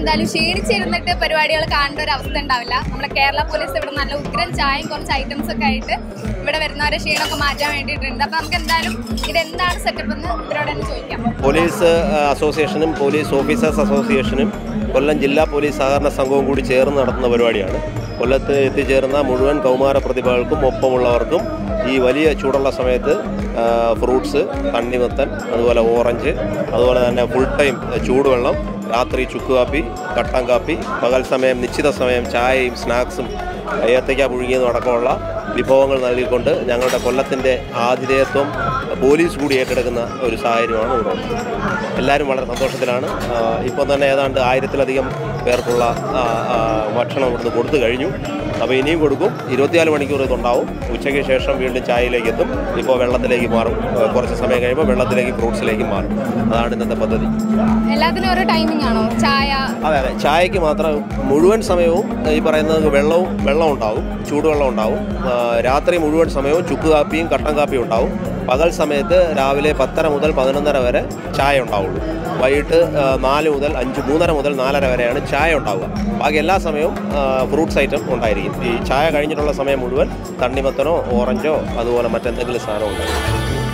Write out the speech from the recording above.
എന്തായാലും ക്ഷീണിച്ചിരുന്നിട്ട് പരിപാടികൾ കാണേണ്ട ഒരു അവസ്ഥ ഉണ്ടാവില്ല. നമ്മുടെ കേരള പോലീസ് ഇവിടെ നല്ല ഉഗ്രൻ ചായയും കുറച്ച് ഐറ്റംസ് ഒക്കെ ആയിട്ട് ഇവിടെ വരുന്നവരെ ക്ഷീണമൊക്കെ മാറ്റാൻ വേണ്ടിയിട്ടുണ്ട്. അപ്പൊ നമുക്ക് എന്തായാലും ഇതെന്താണ് സെറ്റപ്പ് എന്ന് ഇവരോട് തന്നെ ചോദിക്കാം. പോലീസ് അസോസിയേഷനും പോലീസ് ഓഫീസേഴ്സ് അസോസിയേഷനും കൊല്ലം ജില്ലാ പോലീസ് സഹകരണ സംഘവും കൂടി ചേർന്ന് നടത്തുന്ന പരിപാടിയാണ്. കൊല്ലത്ത് എത്തിച്ചേർന്ന മുഴുവൻ കൗമാര പ്രതിഭകൾക്കും ഒപ്പമുള്ളവർക്കും ഈ വലിയ ചൂടുള്ള സമയത്ത് ഫ്രൂട്ട്സ്, തണ്ണിമത്തൻ, അതുപോലെ ഓറഞ്ച്, അതുപോലെ തന്നെ ഫുൾ ടൈം ചൂടുവെള്ളം, രാത്രി ചുക്ക് കാപ്പി, കട്ടൻ കാപ്പി, പകൽ സമയം നിശ്ചിത സമയം ചായയും സ്നാക്സും ഏത്തയ്ക്ക പുഴുങ്ങിയതും അടക്കമുള്ള വിഭവങ്ങൾ നൽകിക്കൊണ്ട് ഞങ്ങളുടെ കൊല്ലത്തിൻ്റെ ആതിഥേയത്വം പോലീസ് കൂടി ഏറ്റെടുക്കുന്ന ഒരു സാഹചര്യമാണ് ഇവിടെ. എല്ലാവരും വളരെ സന്തോഷത്തിലാണ്. ഇപ്പോൾ തന്നെ ഏതാണ്ട് 1000-ലധികം പേർക്കുള്ള ഭക്ഷണം ഇവിടുന്ന് കൊടുത്തു കഴിഞ്ഞു. അപ്പോൾ ഇനിയും കൊടുക്കും. 24 മണിക്കൂർ ഇതുണ്ടാവും. ഉച്ചയ്ക്ക് ശേഷം വീണ്ടും ചായയിലേക്ക് എത്തും. ഇപ്പോൾ വെള്ളത്തിലേക്ക് മാറും. കുറച്ച് സമയം കഴിയുമ്പോൾ വെള്ളത്തിലേക്ക് ഫ്രൂട്ട്സിലേക്ക് മാറും. അതാണ് ഇന്നത്തെ പദ്ധതി. എല്ലാത്തിനും ഓരോ ടൈമിംഗ് ആണോ? ചായ? അതെ, ചായക്ക് മാത്രം മുഴുവൻ സമയവും ഈ പറയുന്നത് വെള്ളം ഉണ്ടാവും, ചൂടുവെള്ളം ഉണ്ടാവും. രാത്രി മുഴുവൻ സമയവും ചുക്ക് കാപ്പിയും കട്ടൻ കാപ്പിയും ഉണ്ടാവും. പകൽ സമയത്ത് രാവിലെ 10:30 മുതൽ 11:30 വരെ ചായ ഉണ്ടാവുള്ളൂ. വൈകിട്ട് 4 മുതൽ 5, 3:30 മുതൽ 4:30 വരെയാണ് ചായ ഉണ്ടാവുക. ബാക്കി എല്ലാ സമയവും ഫ്രൂട്ട്സ് ഐറ്റം ഉണ്ടായിരിക്കും. ഈ ചായ കഴിഞ്ഞിട്ടുള്ള സമയം മുഴുവൻ തണ്ണിമത്തനോ ഓറഞ്ചോ അതുപോലെ മറ്റെന്തെങ്കിലും സാധനം ഉണ്ടായിരിക്കും.